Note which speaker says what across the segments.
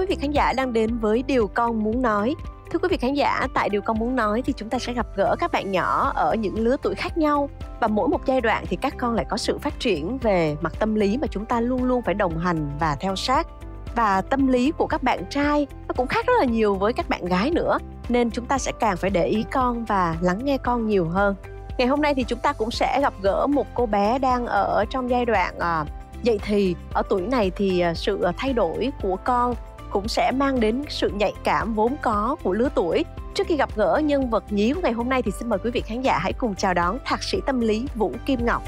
Speaker 1: vị khán giả đang đến với Điều Con Muốn Nói. Thưa quý vị khán giả, tại Điều Con Muốn Nói thì chúng ta sẽ gặp gỡ các bạn nhỏ ở những lứa tuổi khác nhau. Và mỗi một giai đoạn thì các con lại có sự phát triển về mặt tâm lý mà chúng ta luôn luôn phải đồng hành và theo sát. Và tâm lý của các bạn trai nó cũng khác rất là nhiều với các bạn gái nữa. Nên chúng ta sẽ càng phải để ý con và lắng nghe con nhiều hơn. Ngày hôm nay thì chúng ta cũng sẽ gặp gỡ một cô bé đang ở trong giai đoạn dậy thì. Ở tuổi này thì sự thay đổi của con cũng sẽ mang đến sự nhạy cảm vốn có của lứa tuổi. Trước khi gặp gỡ nhân vật nhí của ngày hôm nay thì xin mời quý vị khán giả hãy cùng chào đón Thạc sĩ tâm lý Vũ Kim Ngọc.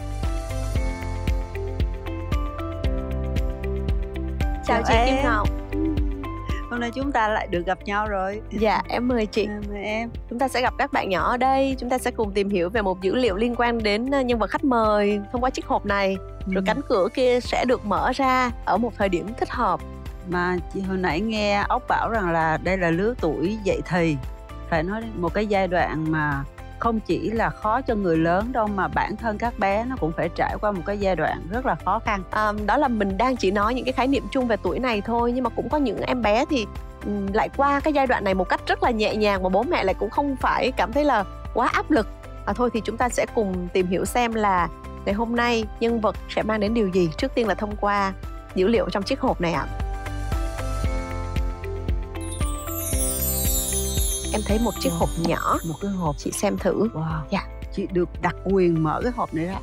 Speaker 1: Chào chị Kim Ngọc.
Speaker 2: Hôm nay chúng ta lại được gặp nhau rồi.
Speaker 1: Dạ, em mời chị.
Speaker 2: Mời em.
Speaker 1: Chúng ta sẽ gặp các bạn nhỏ ở đây. Chúng ta sẽ cùng tìm hiểu về một dữ liệu liên quan đến nhân vật khách mời thông qua chiếc hộp này. Rồi cánh cửa kia sẽ được mở ra ở một thời điểm thích hợp.
Speaker 2: Mà chị hồi nãy nghe Ốc bảo rằng là đây là lứa tuổi dậy thì. Phải nói một cái giai đoạn mà không chỉ là khó cho người lớn đâu, mà bản thân các bé nó cũng phải trải qua một cái giai đoạn rất là khó khăn.
Speaker 1: Đó là mình đang chỉ nói những cái khái niệm chung về tuổi này thôi. Nhưng mà cũng có những em bé thì lại qua cái giai đoạn này một cách rất là nhẹ nhàng, và bố mẹ lại cũng không phải cảm thấy là quá áp lực. Thôi thì chúng ta sẽ cùng tìm hiểu xem là ngày hôm nay nhân vật sẽ mang đến điều gì. Trước tiên là thông qua dữ liệu trong chiếc hộp này ạ. Em thấy một chiếc hộp nhỏ.
Speaker 2: Một cái hộp.
Speaker 1: Chị xem thử.
Speaker 2: Wow.
Speaker 1: Dạ.
Speaker 2: Chị được đặc quyền mở cái hộp này ra.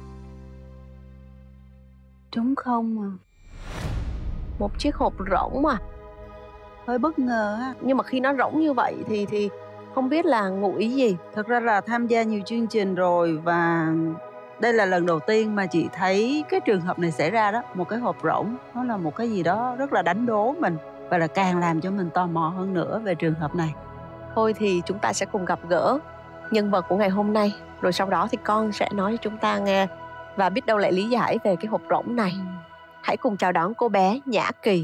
Speaker 2: Trống không à.
Speaker 1: Một chiếc hộp rỗng à.
Speaker 2: Hơi bất ngờ ha.
Speaker 1: Nhưng mà khi nó rỗng như vậy thì không biết là ngụ ý gì.
Speaker 2: Thật ra là tham gia nhiều chương trình rồi, và đây là lần đầu tiên mà chị thấy cái trường hợp này xảy ra đó. Một cái hộp rỗng, nó là một cái gì đó rất là đánh đố mình, và là càng làm cho mình tò mò hơn nữa về trường hợp này.
Speaker 1: Thôi thì chúng ta sẽ cùng gặp gỡ nhân vật của ngày hôm nay. Rồi sau đó thì con sẽ nói cho chúng ta nghe, và biết đâu lại lý giải về cái hộp rỗng này. Hãy cùng chào đón cô bé Nhã Kỳ.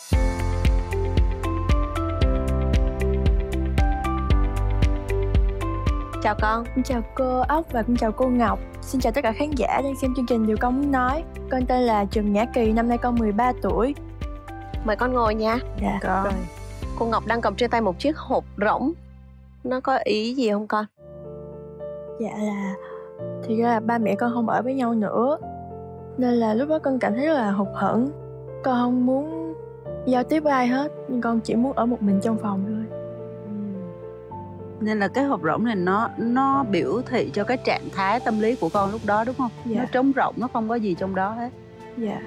Speaker 1: Chào con.
Speaker 3: Chào cô Ốc và cũng chào cô Ngọc. Xin chào tất cả khán giả đang xem chương trình Điều Con Muốn Nói. Con tên là Trần Nhã Kỳ, năm nay con 13 tuổi.
Speaker 1: Mời con ngồi nha.
Speaker 3: Dạ.
Speaker 2: Con.
Speaker 1: Cô Ngọc đang cầm trên tay một chiếc hộp rỗng. Nó có ý gì không con?
Speaker 3: Dạ là thì ra là ba mẹ con không ở với nhau nữa, nên là lúc đó con cảm thấy rất là hụt hẫng. Con không muốn giao tiếp với ai hết, nhưng con chỉ muốn ở một mình trong phòng thôi.
Speaker 2: Nên là cái hộp rỗng này nó biểu thị cho cái trạng thái tâm lý của con lúc đó, đúng không?
Speaker 3: Dạ.
Speaker 2: Nó trống rỗng, nó không có gì trong đó hết.
Speaker 3: Dạ.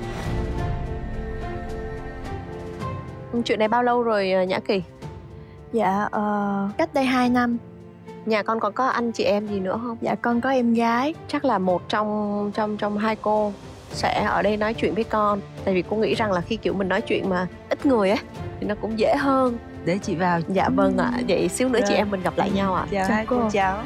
Speaker 1: Chuyện này bao lâu rồi Nhã Kỳ?
Speaker 3: Dạ cách đây 2 năm.
Speaker 1: Nhà con còn có anh chị em gì nữa không?
Speaker 3: Dạ con có em gái.
Speaker 1: Chắc là một trong hai cô sẽ ở đây nói chuyện với con. Tại vì cô nghĩ rằng là khi kiểu mình nói chuyện mà ít người á thì nó cũng dễ hơn.
Speaker 2: Để chị vào.
Speaker 1: Dạ vâng ạ. Vậy xíu nữa chị em mình gặp lại nhau ạ.
Speaker 2: Chào hai cô cháu.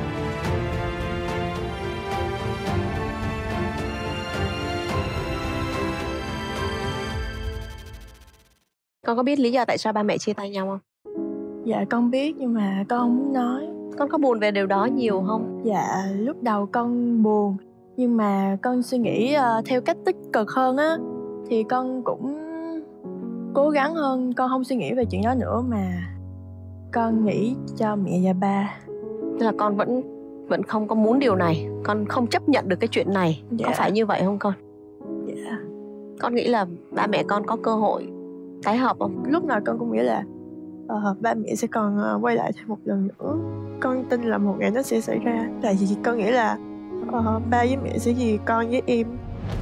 Speaker 1: Con có biết lý do tại sao ba mẹ chia tay nhau không?
Speaker 3: Dạ con biết, nhưng mà con không muốn nói.
Speaker 1: Con có buồn về điều đó nhiều không?
Speaker 3: Dạ lúc đầu con buồn, nhưng mà con suy nghĩ theo cách tích cực hơn á, thì con cũng cố gắng hơn. Con không suy nghĩ về chuyện đó nữa, mà con nghĩ cho mẹ và ba.
Speaker 1: Tức là con vẫn không có muốn điều này. Con không chấp nhận được cái chuyện này.
Speaker 3: Dạ.
Speaker 1: Có phải như vậy không con?
Speaker 3: Dạ.
Speaker 1: Con nghĩ là ba mẹ con có cơ hội tái hợp không?
Speaker 3: Lúc nào con cũng nghĩ là ba mẹ sẽ còn quay lại thêm một lần nữa. Con tin là một ngày nó sẽ xảy ra. Tại vì con nghĩ là ba với mẹ sẽ vì con với em.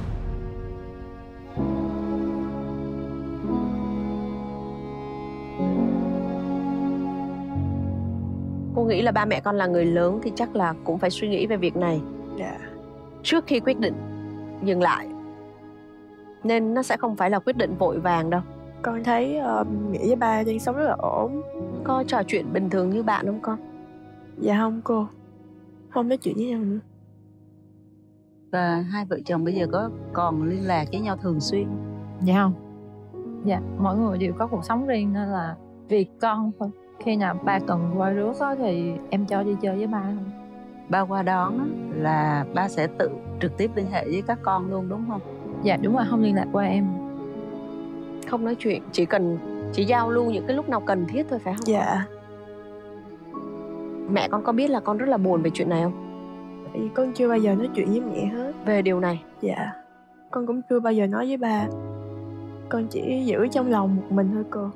Speaker 1: Cô nghĩ là ba mẹ con là người lớn thì chắc là cũng phải suy nghĩ về việc này.
Speaker 3: Dạ.
Speaker 1: Trước khi quyết định dừng lại. Nên nó sẽ không phải là quyết định vội vàng đâu.
Speaker 3: Con thấy mẹ với ba đang sống rất là ổn.
Speaker 1: Có trò chuyện bình thường như bạn không con?
Speaker 3: Dạ không cô. Không nói chuyện với nhau nữa.
Speaker 2: Và hai vợ chồng bây giờ có còn liên lạc với nhau thường xuyên?
Speaker 4: Dạ không. Dạ, mỗi người đều có cuộc sống riêng, nên là vì con thôi. Khi nào ba cần qua rước đó, thì em cho đi chơi với ba thôi.
Speaker 2: Ba qua đón á, là ba sẽ tự trực tiếp liên hệ với các con luôn đúng không?
Speaker 4: Dạ đúng rồi, không liên lạc qua em.
Speaker 1: Không nói chuyện, chỉ giao lưu những cái lúc nào cần thiết thôi phải không?
Speaker 3: Dạ.
Speaker 1: Mẹ con có biết là con rất là buồn về chuyện này không?
Speaker 3: Tại vì con chưa bao giờ nói chuyện với mẹ hết.
Speaker 1: Về điều này?
Speaker 3: Dạ. Con cũng chưa bao giờ nói với ba. Con chỉ giữ trong lòng một mình thôi cô.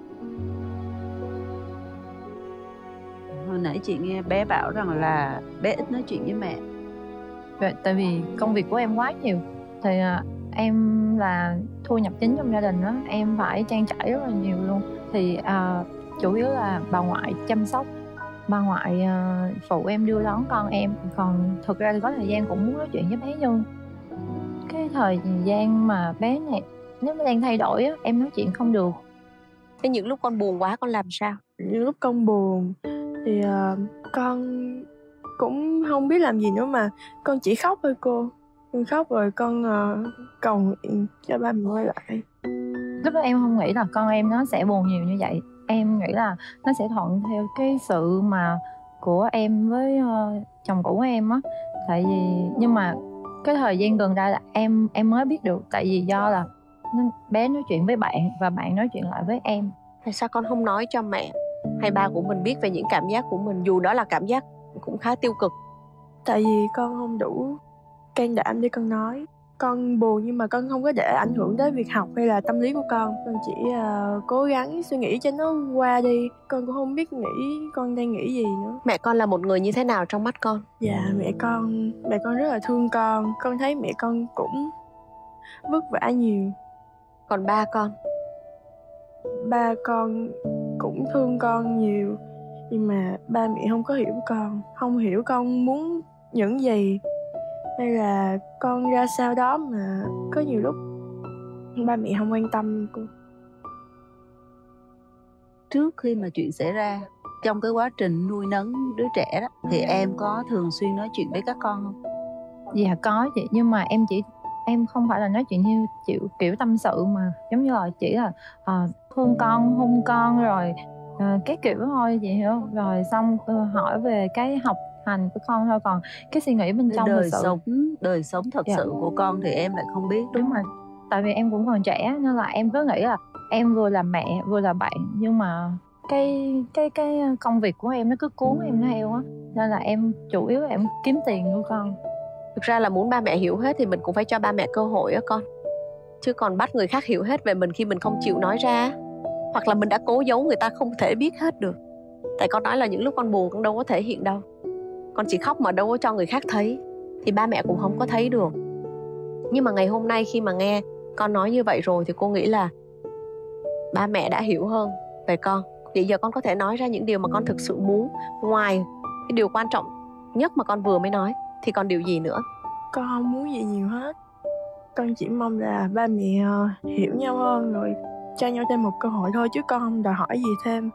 Speaker 2: Hồi nãy chị nghe bé bảo rằng là bé ít nói chuyện với mẹ.
Speaker 4: Vậy, tại vì công việc của em quá nhiều. Thì em là thu nhập chính trong gia đình đó, em phải trang trải rất là nhiều luôn. Thì chủ yếu là bà ngoại chăm sóc, bà ngoại phụ em đưa đón con em. Còn thực ra thì có thời gian cũng muốn nói chuyện với bé, nhưng cái thời gian mà bé này nếu nó đang thay đổi á, em nói chuyện không được.
Speaker 1: Thế những lúc con buồn quá con làm sao?
Speaker 3: Những lúc con buồn thì con cũng không biết làm gì nữa mà con chỉ khóc thôi cô. Con khóc rồi con cầu nguyện cho ba mình quay lại.
Speaker 4: Lúc đó em không nghĩ là con em nó sẽ buồn nhiều như vậy. Em nghĩ là nó sẽ thuận theo cái sự mà của em với chồng cũ em á. Tại vì nhưng mà cái thời gian gần đây là em mới biết được. Tại vì do là bé nói chuyện với bạn và bạn nói chuyện lại với em.
Speaker 1: Tại sao con không nói cho mẹ hay ba của mình biết về những cảm giác của mình, dù đó là cảm giác cũng khá tiêu cực?
Speaker 3: Tại vì con không đủ can đảm để con nói. Con buồn nhưng mà con không có để ảnh hưởng tới việc học hay là tâm lý của con. Con chỉ cố gắng suy nghĩ cho nó qua đi. Con cũng không biết nghĩ con đang nghĩ gì nữa.
Speaker 1: Mẹ con là một người như thế nào trong mắt con?
Speaker 3: Dạ, mẹ con rất là thương con. Con thấy mẹ con cũng vất vả nhiều.
Speaker 1: Còn ba con?
Speaker 3: Ba con cũng thương con nhiều, nhưng mà ba mẹ không có hiểu con. Không hiểu con muốn những gì hay là con ra sao đó, mà có nhiều lúc ba mẹ không quan tâm cô.
Speaker 2: Trước khi mà chuyện xảy ra, trong cái quá trình nuôi nấng đứa trẻ đó, thì em có thường xuyên nói chuyện với các con không?
Speaker 4: Dạ có chị, nhưng mà em không phải là nói chuyện như kiểu tâm sự, mà giống như là chỉ là thương con, hôn con rồi cái kiểu thôi, chị hiểu không? Rồi xong hỏi về cái học hành của con thôi, còn cái suy nghĩ bên trong
Speaker 2: đời sống thật
Speaker 4: Dạ.
Speaker 2: sự của con thì em lại không biết, đúng
Speaker 4: Đúng
Speaker 2: không?
Speaker 4: rồi, tại vì em cũng còn trẻ nên là em cứ nghĩ là em vừa là mẹ vừa là bạn, nhưng mà cái công việc của em nó cứ cuốn em theo á, nên là em chủ yếu là em kiếm tiền nuôi con.
Speaker 1: Thực ra là muốn ba mẹ hiểu hết thì mình cũng phải cho ba mẹ cơ hội á con. Chứ còn bắt người khác hiểu hết về mình khi mình không chịu nói ra, hoặc là mình đã cố giấu, người ta không thể biết hết được. Tại con nói là những lúc con buồn con đâu có thể hiện đâu. Con chỉ khóc mà đâu có cho người khác thấy, thì ba mẹ cũng không có thấy được. Nhưng mà ngày hôm nay khi mà nghe con nói như vậy rồi thì cô nghĩ là ba mẹ đã hiểu hơn về con. Vậy giờ con có thể nói ra những điều mà con thực sự muốn, ngoài cái điều quan trọng nhất mà con vừa mới nói, thì còn điều gì nữa?
Speaker 3: Con không muốn gì nhiều hết. Con chỉ mong là ba mẹ hiểu nhau hơn rồi cho nhau thêm một cơ hội thôi, chứ con không đòi hỏi gì thêm.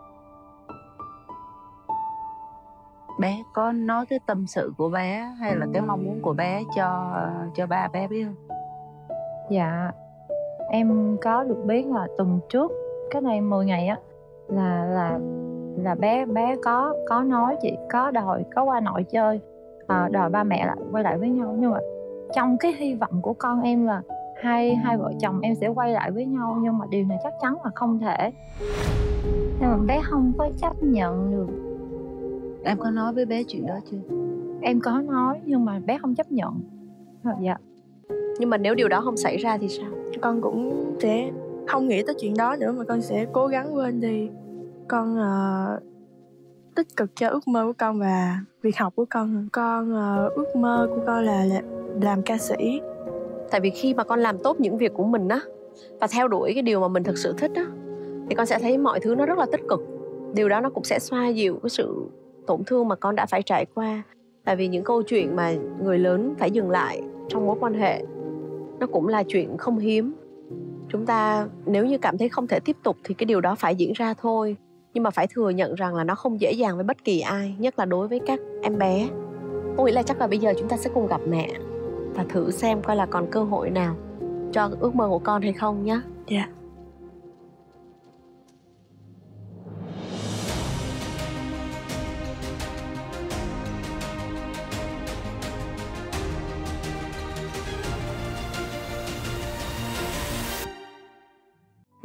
Speaker 2: Bé có nói cái tâm sự của bé hay là cái mong muốn của bé cho ba bé biết không?
Speaker 4: Dạ, em có được biết là tuần trước, cái này 10 ngày á, là bé có nói chị, có qua nội chơi, đòi ba mẹ lại quay lại với nhau. Nhưng mà trong cái hy vọng của con em là hai vợ chồng em sẽ quay lại với nhau, nhưng mà điều này chắc chắn là không thể. Nhưng mà bé không có chấp nhận được.
Speaker 2: Em có nói với bé chuyện đó chưa?
Speaker 4: Em có nói nhưng mà bé không chấp nhận. Dạ.
Speaker 1: Nhưng mà nếu điều đó không xảy ra thì sao?
Speaker 3: Con cũng sẽ không nghĩ tới chuyện đó nữa, mà con sẽ cố gắng quên đi. Con tích cực cho ước mơ của con và việc học của con. Ước mơ của con là làm ca sĩ.
Speaker 1: Tại vì khi mà con làm tốt những việc của mình á, và theo đuổi cái điều mà mình thực sự thích á, thì con sẽ thấy mọi thứ nó rất là tích cực. Điều đó nó cũng sẽ xoa dịu cái sự tổn thương mà con đã phải trải qua. Tại vì những câu chuyện mà người lớn phải dừng lại trong mối quan hệ, nó cũng là chuyện không hiếm. Chúng ta nếu như cảm thấy không thể tiếp tục thì cái điều đó phải diễn ra thôi. Nhưng mà phải thừa nhận rằng là nó không dễ dàng với bất kỳ ai, nhất là đối với các em bé. Tôi nghĩ là chắc là bây giờ chúng ta sẽ cùng gặp mẹ và thử xem coi là còn cơ hội nào cho ước mơ của con hay không nhé.
Speaker 3: Dạ.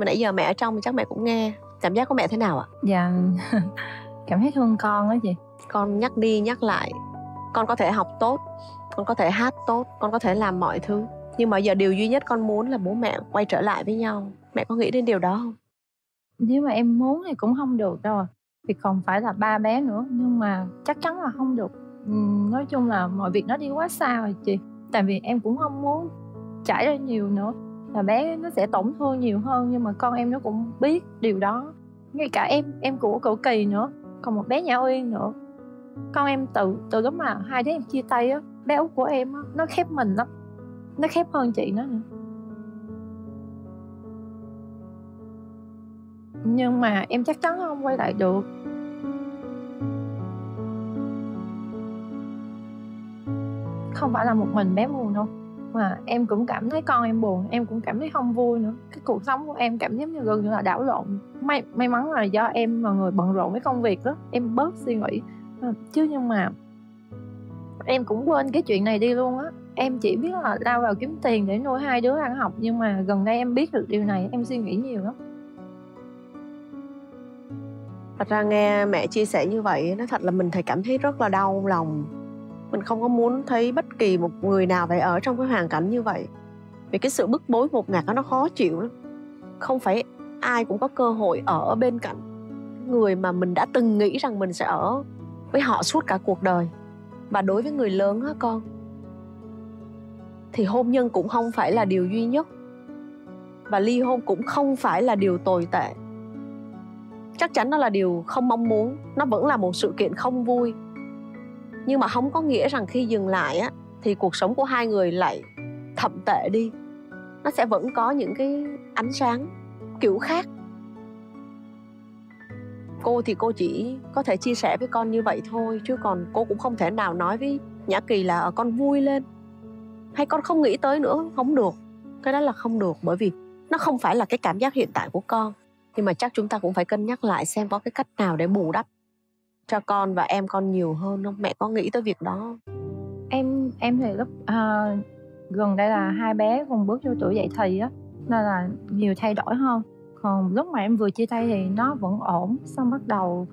Speaker 1: Mà nãy giờ mẹ ở trong thì chắc mẹ cũng nghe. Cảm giác của mẹ thế nào ạ?
Speaker 4: Dạ cảm thấy thương con á chị.
Speaker 1: Con nhắc đi nhắc lại, con có thể học tốt, con có thể hát tốt, con có thể làm mọi thứ, nhưng mà giờ điều duy nhất con muốn là bố mẹ quay trở lại với nhau. Mẹ có nghĩ đến điều đó không?
Speaker 4: Nếu mà em muốn thì cũng không được đâu, vì còn phải là 3 bé nữa. Nhưng mà chắc chắn là không được. Nói chung là mọi việc nó đi quá xa rồi chị. Tại vì em cũng không muốn trải ra nhiều nữa, là bé nó sẽ tổn thương nhiều hơn. Nhưng mà con em nó cũng biết điều đó. Ngay cả em của Cậu Kỳ nữa, còn một bé Nhã Uyên nữa. Con em từ lúc mà hai đứa em chia tay á, bé út của em á, nó khép mình lắm. Nó khép hơn chị nó nữa. Nhưng mà em chắc chắn không quay lại được. Không phải là một mình bé buồn đâu, mà em cũng cảm thấy con em buồn. Em cũng cảm thấy không vui nữa. Cái cuộc sống của em cảm giác như gần như là đảo lộn. May mắn là do em là người bận rộn với công việc đó, em bớt suy nghĩ. Chứ nhưng mà em cũng quên cái chuyện này đi luôn á. Em chỉ biết là lao vào kiếm tiền để nuôi hai đứa ăn học. Nhưng mà gần đây em biết được điều này, em suy nghĩ nhiều lắm.
Speaker 1: Thật ra nghe mẹ chia sẻ như vậy, nói thật là mình thấy cảm thấy rất là đau lòng. Mình không có muốn thấy bất kỳ một người nào phải ở trong cái hoàn cảnh như vậy. Vì cái sự bức bối ngột ngạt đó nó khó chịu lắm. Không phải ai cũng có cơ hội ở bên cạnh người mà mình đã từng nghĩ rằng mình sẽ ở với họ suốt cả cuộc đời. Và đối với người lớn á con, thì hôn nhân cũng không phải là điều duy nhất, và ly hôn cũng không phải là điều tồi tệ. Chắc chắn nó là điều không mong muốn, nó vẫn là một sự kiện không vui. Nhưng mà không có nghĩa rằng khi dừng lại á, thì cuộc sống của hai người lại thậm tệ đi. Nó sẽ vẫn có những cái ánh sáng kiểu khác. Cô thì cô chỉ có thể chia sẻ với con như vậy thôi, chứ còn cô cũng không thể nào nói với Nhã Kỳ là con vui lên hay con không nghĩ tới nữa. Không được. Cái đó là không được, bởi vì nó không phải là cái cảm giác hiện tại của con. Nhưng mà chắc chúng ta cũng phải cân nhắc lại xem có cái cách nào để bù đắp cho con và em con nhiều hơn không? Mẹ có nghĩ tới việc đó không?
Speaker 4: Em thì lúc gần đây là hai bé cùng bước vô tuổi dậy thì á, nên là nhiều thay đổi hơn. Còn lúc mà em vừa chia tay thì nó vẫn ổn. Xong bắt đầu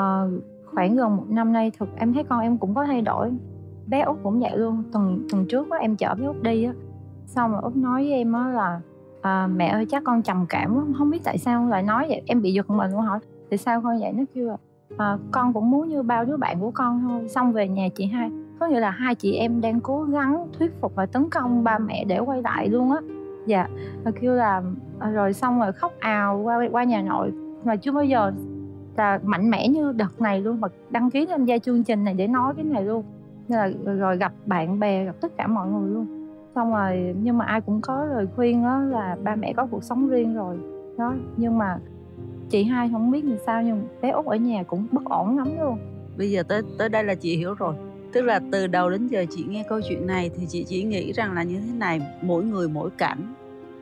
Speaker 4: khoảng gần 1 năm nay thực em thấy con em cũng có thay đổi. Bé út cũng vậy luôn. Tuần trước á, em chở bé út đi á, xong rồi út nói với em á là mẹ ơi chắc con trầm cảm quá. Không biết tại sao lại nói vậy. Em bị giật mình luôn, hỏi tại sao con vậy. Nó kêu là con cũng muốn như bao đứa bạn của con thôi. Xong về nhà chị hai, có nghĩa là hai chị em đang cố gắng thuyết phục và tấn công ba mẹ để quay lại luôn á. Dạ, kêu là rồi xong rồi khóc ào qua nhà nội. Mà chưa bao giờ là mạnh mẽ như đợt này luôn, mà đăng ký tham gia chương trình này để nói cái này luôn. Nên là rồi gặp bạn bè, gặp tất cả mọi người luôn. Xong rồi nhưng mà ai cũng có lời khuyên đó là ba mẹ có cuộc sống riêng rồi đó. Nhưng mà chị hai không biết làm sao, nhưng bé út ở nhà cũng bất ổn lắm luôn.
Speaker 2: Bây giờ tới đây là chị hiểu rồi. Tức là từ đầu đến giờ chị nghe câu chuyện này thì chị chỉ nghĩ rằng là như thế này: mỗi người mỗi cảnh,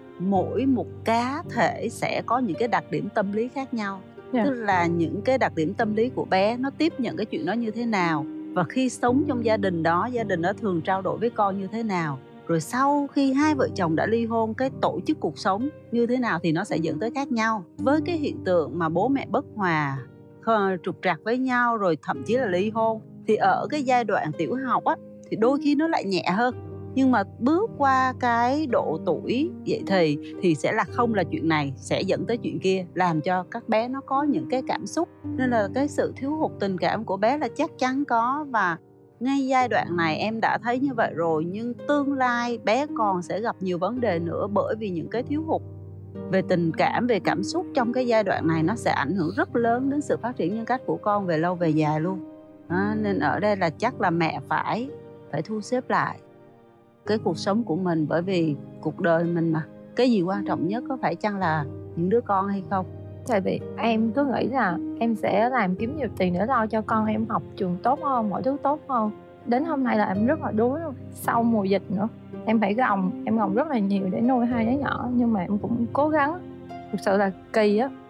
Speaker 2: mỗi một cá thể sẽ có những cái đặc điểm tâm lý khác nhau. Tức là những cái đặc điểm tâm lý của bé nó tiếp nhận cái chuyện đó như thế nào, và khi sống trong gia đình đó thường trao đổi với con như thế nào. Rồi sau khi hai vợ chồng đã ly hôn, cái tổ chức cuộc sống như thế nào thì nó sẽ dẫn tới khác nhau. Với cái hiện tượng mà bố mẹ bất hòa, trục trặc với nhau, rồi thậm chí là ly hôn, thì ở cái giai đoạn tiểu học á, thì đôi khi nó lại nhẹ hơn. Nhưng mà bước qua cái độ tuổi dậy thì sẽ là không là chuyện này sẽ dẫn tới chuyện kia, làm cho các bé nó có những cái cảm xúc. Nên là cái sự thiếu hụt tình cảm của bé là chắc chắn có. Và ngay giai đoạn này em đã thấy như vậy rồi, nhưng tương lai bé còn sẽ gặp nhiều vấn đề nữa, bởi vì những cái thiếu hụt về tình cảm, về cảm xúc trong cái giai đoạn này nó sẽ ảnh hưởng rất lớn đến sự phát triển nhân cách của con về lâu về dài luôn. Nên ở đây là chắc là mẹ phải thu xếp lại cái cuộc sống của mình, bởi vì cuộc đời mình mà, cái gì quan trọng nhất có phải chăng là những đứa con hay không?
Speaker 4: Tại vì em cứ nghĩ là em sẽ làm kiếm nhiều tiền để lo cho con em học trường tốt hơn, mọi thứ tốt hơn. Đến hôm nay là em rất là đuối luôn. Sau mùa dịch nữa, em phải gồng rất là nhiều để nuôi hai đứa nhỏ. Nhưng mà em cũng cố gắng. Thực sự là Kỳ á,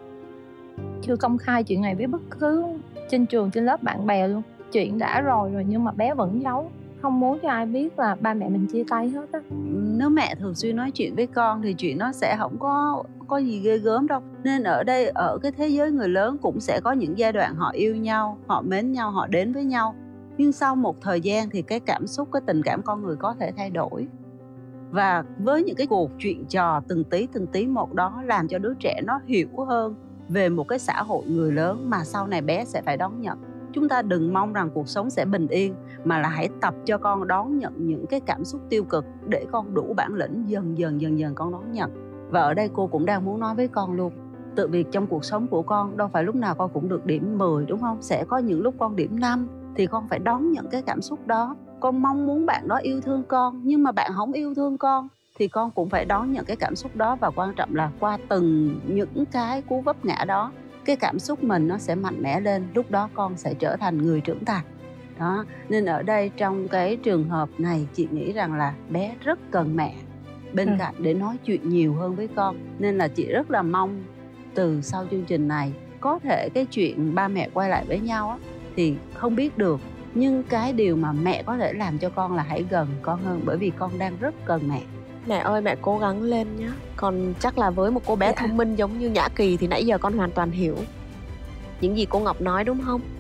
Speaker 4: chưa công khai chuyện này với bất cứ trên trường, trên lớp bạn bè luôn. Chuyện đã rồi nhưng mà bé vẫn giấu. không muốn cho ai biết là ba mẹ mình chia tay hết á.
Speaker 2: Nếu mẹ thường xuyên nói chuyện với con thì chuyện nó sẽ không có gì ghê gớm đâu. Nên ở đây, ở cái thế giới người lớn cũng sẽ có những giai đoạn họ yêu nhau, họ mến nhau, họ đến với nhau. Nhưng sau một thời gian thì cái cảm xúc, cái tình cảm con người có thể thay đổi. Và với những cái cuộc chuyện trò từng tí một đó làm cho đứa trẻ nó hiểu hơn về một cái xã hội người lớn mà sau này bé sẽ phải đón nhận. Chúng ta đừng mong rằng cuộc sống sẽ bình yên, mà là hãy tập cho con đón nhận những cái cảm xúc tiêu cực để con đủ bản lĩnh dần dần con đón nhận. Và ở đây cô cũng đang muốn nói với con luôn, tự việc trong cuộc sống của con đâu phải lúc nào con cũng được điểm 10 đúng không? Sẽ có những lúc con điểm 5 thì con phải đón nhận cái cảm xúc đó. Con mong muốn bạn đó yêu thương con, nhưng mà bạn không yêu thương con thì con cũng phải đón nhận cái cảm xúc đó. Và quan trọng là qua từng những cái cú vấp ngã đó, cái cảm xúc mình nó sẽ mạnh mẽ lên. Lúc đó con sẽ trở thành người trưởng thành đó. Nên ở đây trong cái trường hợp này, chị nghĩ rằng là bé rất cần mẹ bên cạnh để nói chuyện nhiều hơn với con. Nên là chị rất là mong từ sau chương trình này, có thể cái chuyện ba mẹ quay lại với nhau á, thì không biết được, nhưng cái điều mà mẹ có thể làm cho con là hãy gần con hơn, bởi vì con đang rất cần mẹ.
Speaker 1: Mẹ ơi, mẹ cố gắng lên nhé. Còn chắc là với một cô bé thông minh giống như Nhã Kỳ thì nãy giờ con hoàn toàn hiểu những gì cô Ngọc nói đúng không?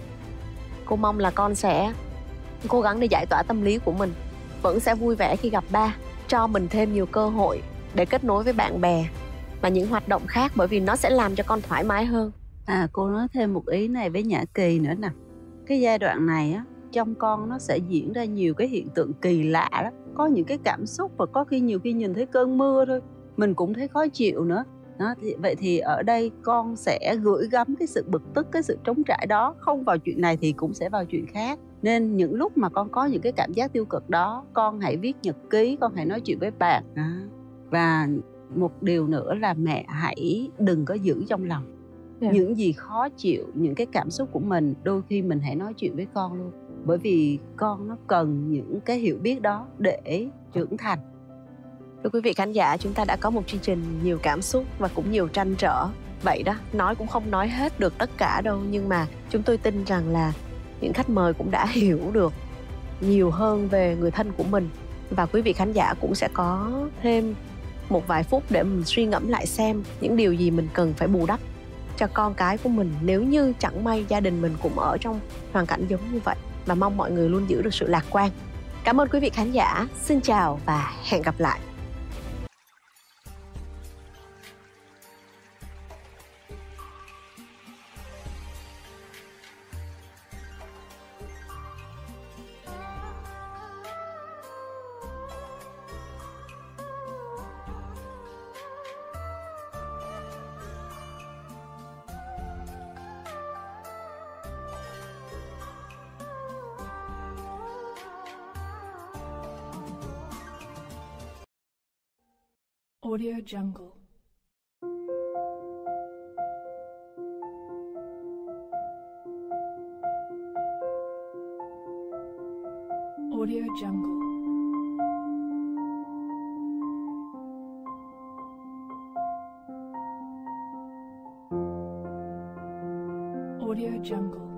Speaker 1: Cô mong là con sẽ cố gắng để giải tỏa tâm lý của mình, vẫn sẽ vui vẻ khi gặp ba, cho mình thêm nhiều cơ hội để kết nối với bạn bè và những hoạt động khác, bởi vì nó sẽ làm cho con thoải mái hơn.
Speaker 2: Cô nói thêm một ý này với Nhã Kỳ nữa nè. Cái giai đoạn này á, trong con nó sẽ diễn ra nhiều cái hiện tượng kỳ lạ lắm. Có những cái cảm xúc và có khi nhiều khi nhìn thấy cơn mưa thôi mình cũng thấy khó chịu nữa đó. Vậy thì ở đây con sẽ gửi gắm cái sự bực tức, cái sự trống trải đó, không vào chuyện này thì cũng sẽ vào chuyện khác. Nên những lúc mà con có những cái cảm giác tiêu cực đó, con hãy viết nhật ký, con hãy nói chuyện với bạn đó. Và một điều nữa là mẹ hãy đừng có giữ trong lòng những gì khó chịu, những cái cảm xúc của mình. Đôi khi mình hãy nói chuyện với con luôn, bởi vì con nó cần những cái hiểu biết đó để trưởng thành.
Speaker 1: Thưa quý vị khán giả, chúng ta đã có một chương trình nhiều cảm xúc và cũng nhiều trăn trở. Vậy đó, nói cũng không nói hết được tất cả đâu, nhưng mà chúng tôi tin rằng là những khách mời cũng đã hiểu được nhiều hơn về người thân của mình. Và quý vị khán giả cũng sẽ có thêm một vài phút để mình suy ngẫm lại xem những điều gì mình cần phải bù đắp cho con cái của mình, nếu như chẳng may gia đình mình cũng ở trong hoàn cảnh giống như vậy. Và mong mọi người luôn giữ được sự lạc quan. Cảm ơn quý vị khán giả. Xin chào và hẹn gặp lại.
Speaker 5: Audio Jungle. Audio Jungle. Audio Jungle.